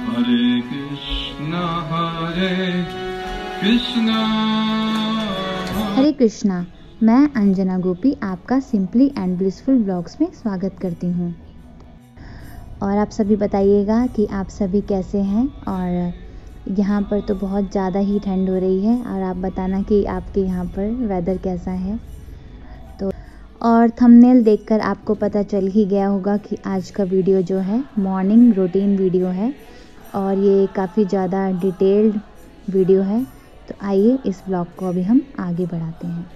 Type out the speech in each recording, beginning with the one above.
हरे कृष्णा हरे कृष्णा। मैं अंजना गोपी आपका simply and blissful blogs में स्वागत करती हूँ। और आप सभी बताइएगा कि आप सभी कैसे हैं। और यहाँ पर तो बहुत ज़्यादा ही ठंड हो रही है, और आप बताना कि आपके यहाँ पर वेदर कैसा है। तो और थंबनेल देखकर आपको पता चल ही गया होगा कि आज का वीडियो जो है मॉर्निंग रूटीन वीडियो है, और ये काफ़ी ज़्यादा डिटेल्ड वीडियो है। तो आइए इस ब्लॉग को अभी हम आगे बढ़ाते हैं।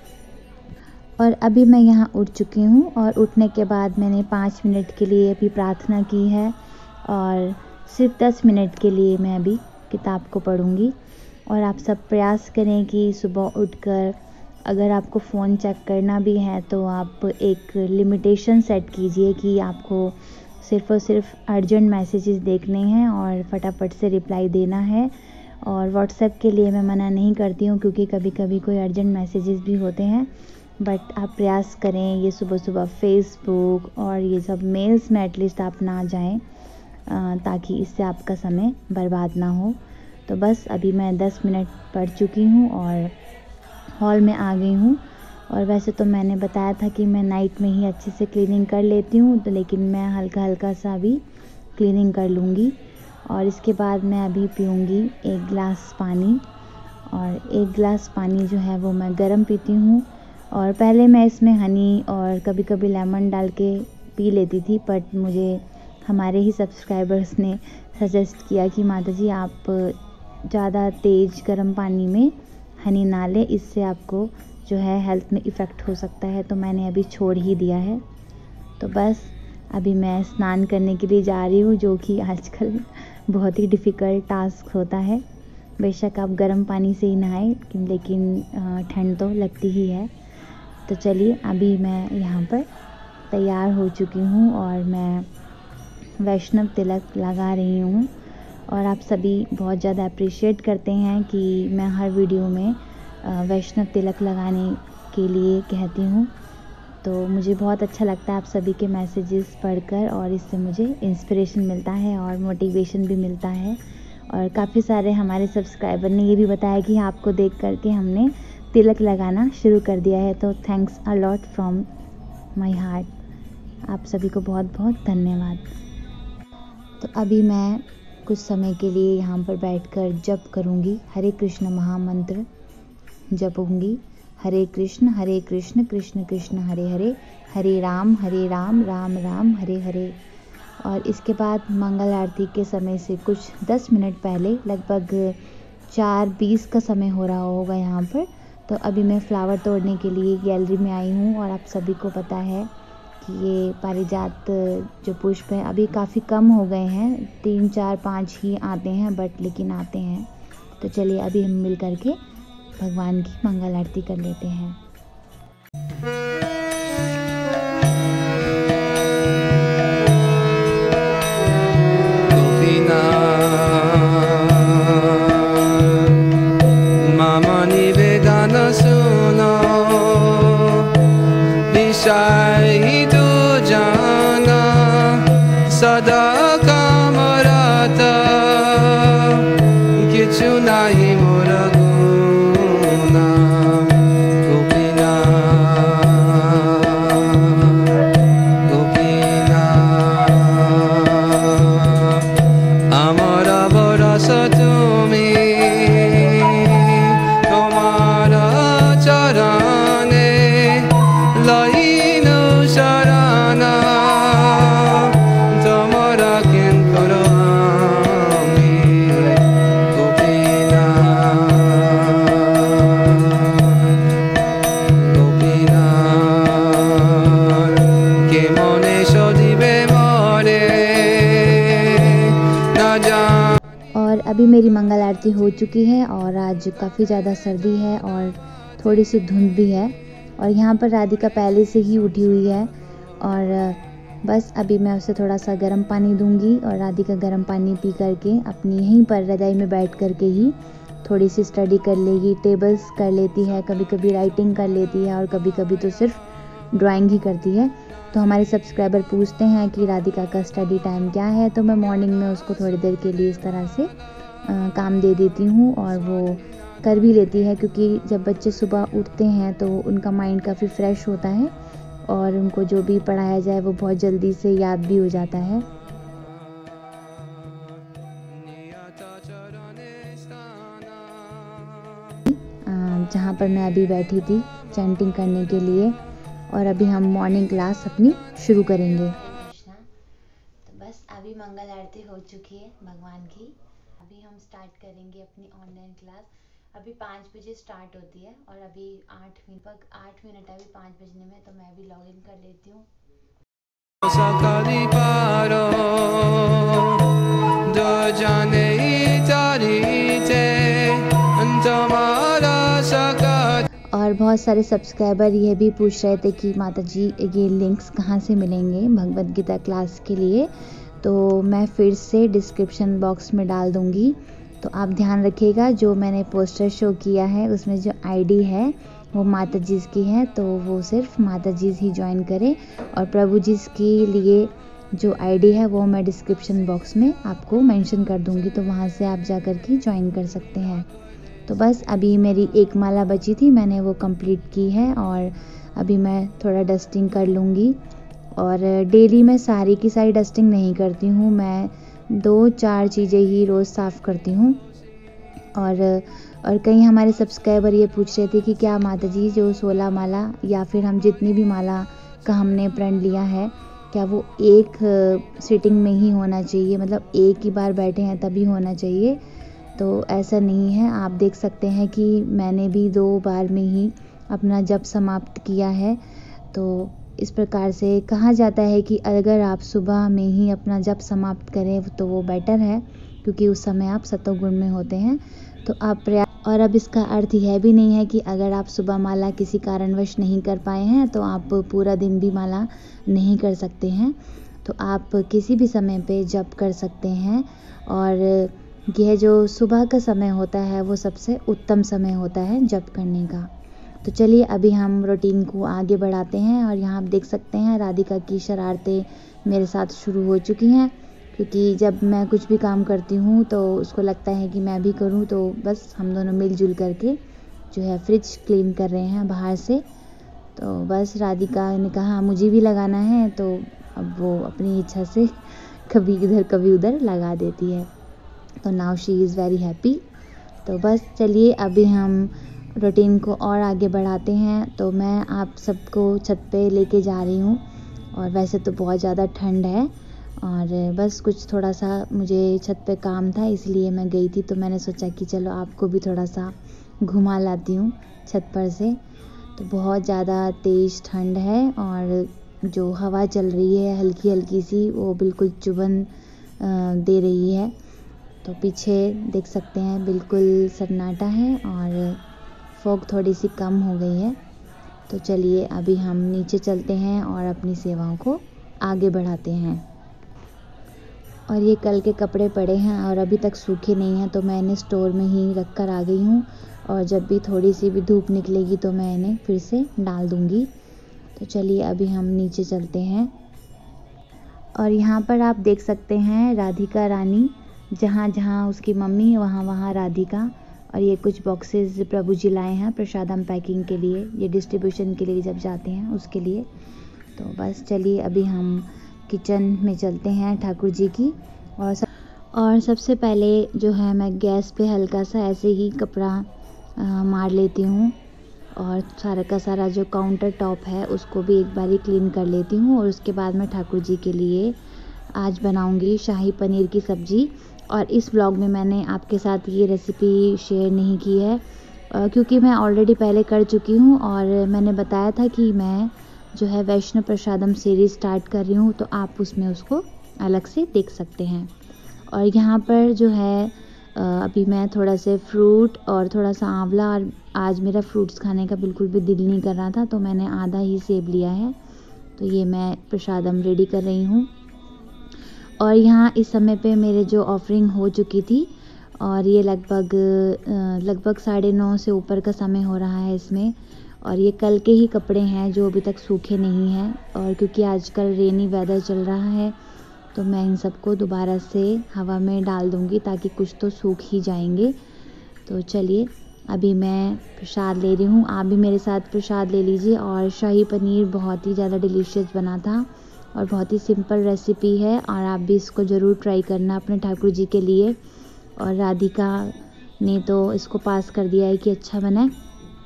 और अभी मैं यहाँ उठ चुकी हूँ, और उठने के बाद मैंने 5 मिनट के लिए अभी प्रार्थना की है, और सिर्फ 10 मिनट के लिए मैं अभी किताब को पढ़ूँगी। और आप सब प्रयास करें कि सुबह उठकर अगर आपको फ़ोन चेक करना भी है तो आप एक लिमिटेशन सेट कीजिए कि आपको सिर्फ़ और सिर्फ अर्जेंट मैसेजेस देखने हैं और फटाफट से रिप्लाई देना है। और व्हाट्सएप के लिए मैं मना नहीं करती हूँ, क्योंकि कभी कभी कोई अर्जेंट मैसेजेस भी होते हैं। बट आप प्रयास करें ये सुबह सुबह फेसबुक और ये सब मेल्स में एटलीस्ट आप ना जाएं, ताकि इससे आपका समय बर्बाद ना हो। तो बस अभी मैं 10 मिनट पढ़ चुकी हूँ और हॉल में आ गई हूँ। और वैसे तो मैंने बताया था कि मैं नाइट में ही अच्छे से क्लीनिंग कर लेती हूँ, तो लेकिन मैं हल्का हल्का सा भी क्लीनिंग कर लूँगी। और इसके बाद मैं अभी पीऊँगी 1 गिलास पानी। और 1 गिलास पानी जो है वो मैं गर्म पीती हूँ। और पहले मैं इसमें हनी और कभी कभी लेमन डाल के पी लेती थी, बट मुझे हमारे ही सब्सक्राइबर्स ने सजेस्ट किया कि माता जी आप ज़्यादा तेज़ गर्म पानी में हनी ना लें, इससे आपको जो है हेल्थ में इफ़ेक्ट हो सकता है। तो मैंने अभी छोड़ ही दिया है। तो बस अभी मैं स्नान करने के लिए जा रही हूँ, जो कि आजकल बहुत ही डिफ़िकल्ट टास्क होता है। बेशक आप गर्म पानी से ही नहाएं, लेकिन ठंड तो लगती ही है। तो चलिए अभी मैं यहाँ पर तैयार हो चुकी हूँ, और मैं वैष्णव तिलक लगा रही हूँ। और आप सभी बहुत ज़्यादा अप्रिशिएट करते हैं कि मैं हर वीडियो में वैष्णव तिलक लगाने के लिए कहती हूँ। तो मुझे बहुत अच्छा लगता है आप सभी के मैसेजेस पढ़कर, और इससे मुझे इंस्पिरेशन मिलता है और मोटिवेशन भी मिलता है। और काफ़ी सारे हमारे सब्सक्राइबर ने ये भी बताया कि आपको देख करके हमने तिलक लगाना शुरू कर दिया है। तो thanks a lot from my heart. आप सभी को बहुत बहुत धन्यवाद। तो अभी मैं कुछ समय के लिए यहाँ पर बैठकर जप करूँगी, हरे कृष्ण महामंत्र जपूँगी। हरे कृष्ण कृष्ण कृष्ण हरे हरे, हरे राम राम राम हरे हरे। और इसके बाद मंगल आरती के समय से कुछ 10 मिनट पहले, लगभग 4:20 का समय हो रहा होगा यहाँ पर। तो अभी मैं फ्लावर तोड़ने के लिए गैलरी में आई हूँ। और आप सभी को पता है कि ये पारिजात जो पुष्प है अभी काफ़ी कम हो गए हैं, 3 4 5 ही आते हैं, बट लेकिन आते हैं। तो चलिए अभी हम मिल करके भगवान की मंगल आरती कर लेते हैं। सदा कामरत किछु नाही मोर गुना गोपीना गोपीना अमर बरस तुमी तोमार चरणे लईनु शरण और अभी मेरी मंगल आरती हो चुकी है, और आज काफ़ी ज़्यादा सर्दी है और थोड़ी सी धुंध भी है। और यहाँ पर राधिका पहले से ही उठी हुई है, और बस अभी मैं उसे थोड़ा सा गर्म पानी दूंगी। और राधिका गर्म पानी पी करके अपनी यहीं पर रजाई में बैठ करके ही थोड़ी सी स्टडी कर लेगी, टेबल्स कर लेती है, कभी कभी राइटिंग कर लेती है, और कभी कभी तो सिर्फ ड्राइंग ही करती है। तो हमारे सब्सक्राइबर पूछते हैं कि राधिका का स्टडी टाइम क्या है, तो मैं मॉर्निंग में उसको थोड़ी देर के लिए इस तरह से काम दे देती हूँ और वो कर भी लेती है, क्योंकि जब बच्चे सुबह उठते हैं तो उनका माइंड काफ़ी फ्रेश होता है और उनको जो भी पढ़ाया जाए वो बहुत जल्दी से याद भी हो जाता है। जहाँ पर मैं अभी बैठी थी चैंटिंग करने के लिए, और अभी हम मॉर्निंग क्लास अपनी शुरू करेंगे। तो बस अभी मंगल आरती हो चुकी है भगवान की। अभी हम स्टार्ट करेंगे अपनी ऑनलाइन क्लास। अभी 5 बजे स्टार्ट होती है और अभी 8 मिनट अभी 5 बजने में, तो मैं भी लॉग इन कर लेती हूँ। और बहुत सारे सब्सक्राइबर ये भी पूछ रहे थे कि माता जी ये लिंक्स कहाँ से मिलेंगे भगवद गीता क्लास के लिए, तो मैं फिर से डिस्क्रिप्शन बॉक्स में डाल दूँगी। तो आप ध्यान रखिएगा, जो मैंने पोस्टर शो किया है उसमें जो आईडी है वो माता जी की है, तो वो सिर्फ माता जी ही ज्वाइन करें, और प्रभु जी के लिए जो आईडी है वो मैं डिस्क्रिप्शन बॉक्स में आपको मेंशन कर दूँगी, तो वहाँ से आप जा कर के ज्वाइन कर सकते हैं। तो बस अभी मेरी एक माला बची थी, मैंने वो कंप्लीट की है और अभी मैं थोड़ा डस्टिंग कर लूँगी। और डेली मैं सारी की सारी डस्टिंग नहीं करती हूँ, मैं 2-4 चीज़ें ही रोज़ साफ़ करती हूँ। और कई हमारे सब्सक्राइबर ये पूछ रहे थे कि क्या माता जी जो 16 माला या फिर हम जितनी भी माला का हमने प्रण लिया है, क्या वो एक सिटिंग में ही होना चाहिए, मतलब एक ही बार बैठे हैं तभी होना चाहिए? तो ऐसा नहीं है। आप देख सकते हैं कि मैंने भी 2 बार में ही अपना जप समाप्त किया है। तो इस प्रकार से कहा जाता है कि अगर आप सुबह में ही अपना जप समाप्त करें तो वो बेटर है, क्योंकि उस समय आप सतोगुण में होते हैं। तो आप और अब इसका अर्थ यह भी नहीं है कि अगर आप सुबह माला किसी कारणवश नहीं कर पाए हैं तो आप पूरा दिन भी माला नहीं कर सकते हैं। तो आप किसी भी समय पे जप कर सकते हैं, और यह जो सुबह का समय होता है वो सबसे उत्तम समय होता है जप करने का। तो चलिए अभी हम रूटीन को आगे बढ़ाते हैं। और यहाँ आप देख सकते हैं राधिका की शरारतें मेरे साथ शुरू हो चुकी हैं, क्योंकि जब मैं कुछ भी काम करती हूँ तो उसको लगता है कि मैं भी करूँ, तो बस हम दोनों मिलजुल करके जो है फ्रिज क्लीन कर रहे हैं बाहर से। तो बस राधिका ने कहा मुझे भी लगाना है, तो अब वो अपनी इच्छा से कभी इधर कभी उधर लगा देती है। तो now she is very happy. तो बस चलिए अभी हम रूटीन को और आगे बढ़ाते हैं। तो मैं आप सबको छत पे लेके जा रही हूँ, और वैसे तो बहुत ज़्यादा ठंड है, और बस कुछ थोड़ा सा मुझे छत पे काम था इसलिए मैं गई थी। तो मैंने सोचा कि चलो आपको भी थोड़ा सा घुमा लाती हूँ छत पर से। तो बहुत ज़्यादा तेज़ ठंड है, और जो हवा चल रही है हल्की हल्की सी, वो बिल्कुल चुभन दे रही है। तो पीछे देख सकते हैं बिल्कुल सन्नाटा है और फॉग थोड़ी सी कम हो गई है। तो चलिए अभी हम नीचे चलते हैं और अपनी सेवाओं को आगे बढ़ाते हैं। और ये कल के कपड़े पड़े हैं और अभी तक सूखे नहीं हैं, तो मैं इन्हें स्टोर में ही रख कर आ गई हूँ, और जब भी थोड़ी सी भी धूप निकलेगी तो मैं इन्हें फिर से डाल दूँगी। तो चलिए अभी हम नीचे चलते हैं। और यहाँ पर आप देख सकते हैं राधिका रानी, जहाँ जहाँ उसकी मम्मी वहाँ वहाँ राधिका। और ये कुछ बॉक्सेस प्रभु जी लाए हैं प्रसादम पैकिंग के लिए, ये डिस्ट्रीब्यूशन के लिए जब जाते हैं उसके लिए। तो बस चलिए अभी हम किचन में चलते हैं ठाकुर जी की। और सबसे पहले जो है मैं गैस पे हल्का सा ऐसे ही कपड़ा मार लेती हूँ, और सारा का सारा जो काउंटर टॉप है उसको भी एक बारी क्लीन कर लेती हूँ। और उसके बाद मैं ठाकुर जी के लिए आज बनाऊँगी शाही पनीर की सब्ज़ी। और इस व्लॉग में मैंने आपके साथ ये रेसिपी शेयर नहीं की है, क्योंकि मैं ऑलरेडी पहले कर चुकी हूँ, और मैंने बताया था कि मैं जो है वैष्णव प्रसादम सीरीज़ स्टार्ट कर रही हूँ, तो आप उसमें उसको अलग से देख सकते हैं। और यहाँ पर जो है अभी मैं थोड़ा से फ्रूट और थोड़ा सा आंवला, और आज मेरा फ्रूट्स खाने का बिल्कुल भी दिल नहीं कर रहा था, तो मैंने आधा ही सेब लिया है। तो ये मैं प्रसादम रेडी कर रही हूँ। और यहाँ इस समय पे मेरे जो ऑफरिंग हो चुकी थी, और ये लगभग 9:30 से ऊपर का समय हो रहा है इसमें। और ये कल के ही कपड़े हैं जो अभी तक सूखे नहीं हैं, और क्योंकि आजकल रेनी वेदर चल रहा है तो मैं इन सबको दोबारा से हवा में डाल दूँगी ताकि कुछ तो सूख ही जाएंगे। तो चलिए अभी मैं प्रसाद ले रही हूँ, आप भी मेरे साथ प्रसाद ले लीजिए। और शाही पनीर बहुत ही ज़्यादा डिलीशियस बना था और बहुत ही सिंपल रेसिपी है, और आप भी इसको ज़रूर ट्राई करना अपने ठाकुर जी के लिए। और राधिका ने तो इसको पास कर दिया है कि अच्छा बना है,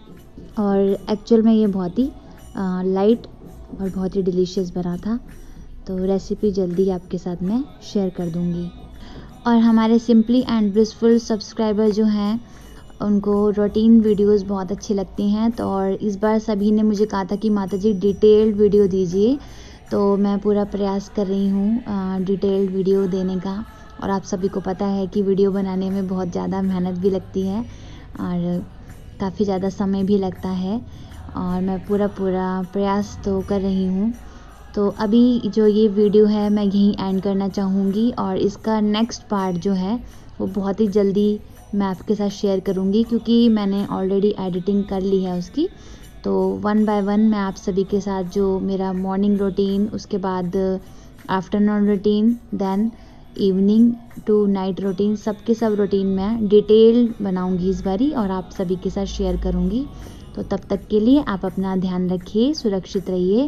और एक्चुअल में ये बहुत ही लाइट और बहुत ही डिलीशियस बना था। तो रेसिपी जल्दी आपके साथ मैं शेयर कर दूँगी। और हमारे सिंपली एंड ब्लिसफुल सब्सक्राइबर जो हैं उनको रूटीन वीडियोस बहुत अच्छी लगती हैं, तो और इस बार सभी ने मुझे कहा था कि माता जी डिटेल्ड वीडियो दीजिए, तो मैं पूरा प्रयास कर रही हूँ डिटेल्ड वीडियो देने का। और आप सभी को पता है कि वीडियो बनाने में बहुत ज़्यादा मेहनत भी लगती है और काफ़ी ज़्यादा समय भी लगता है, और मैं पूरा प्रयास तो कर रही हूँ। तो अभी जो ये वीडियो है मैं यहीं एंड करना चाहूँगी, और इसका नेक्स्ट पार्ट जो है वो बहुत ही जल्दी मैं आपके साथ शेयर करूँगी, क्योंकि मैंने ऑलरेडी एडिटिंग कर ली है उसकी। तो 1 बाय 1 मैं आप सभी के साथ जो मेरा मॉर्निंग रूटीन, उसके बाद afternoon routine, then evening to night routine, सबके सब रूटीन मैं डिटेल बनाऊँगी इस बारी और आप सभी के साथ शेयर करूँगी। तो तब तक के लिए आप अपना ध्यान रखिए, सुरक्षित रहिए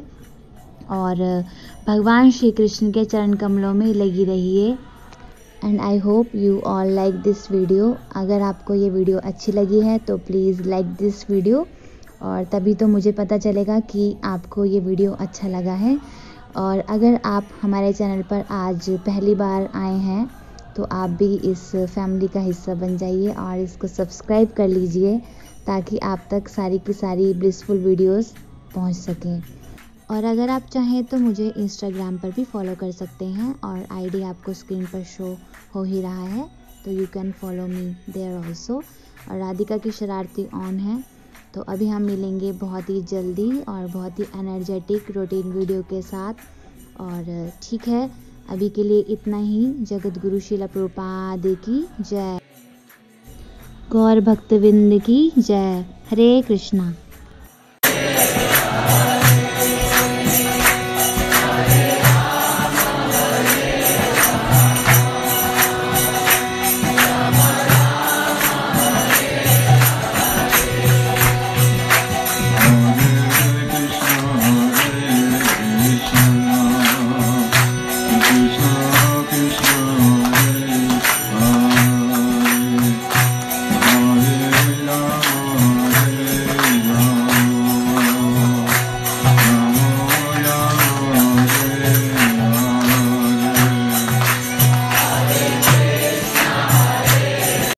और भगवान श्री कृष्ण के चरण कमलों में लगी रहिए। And I hope you all like this video. अगर आपको ये वीडियो अच्छी लगी है तो प्लीज़ लाइक दिस वीडियो, और तभी तो मुझे पता चलेगा कि आपको ये वीडियो अच्छा लगा है। और अगर आप हमारे चैनल पर आज पहली बार आए हैं तो आप भी इस फैमिली का हिस्सा बन जाइए और इसको सब्सक्राइब कर लीजिए, ताकि आप तक सारी की सारी ब्लिसफुल वीडियोस पहुंच सकें। और अगर आप चाहें तो मुझे इंस्टाग्राम पर भी फॉलो कर सकते हैं, और आईडी आपको स्क्रीन पर शो हो ही रहा है, तो you can follow me there also. और राधिका की शरारती ऑन है। तो अभी हम मिलेंगे बहुत ही जल्दी और बहुत ही एनर्जेटिक रूटीन वीडियो के साथ। और ठीक है, अभी के लिए इतना ही। जगत गुरु श्रील प्रभुपाद की जय, गौर भक्तविंद की जय। हरे कृष्णा।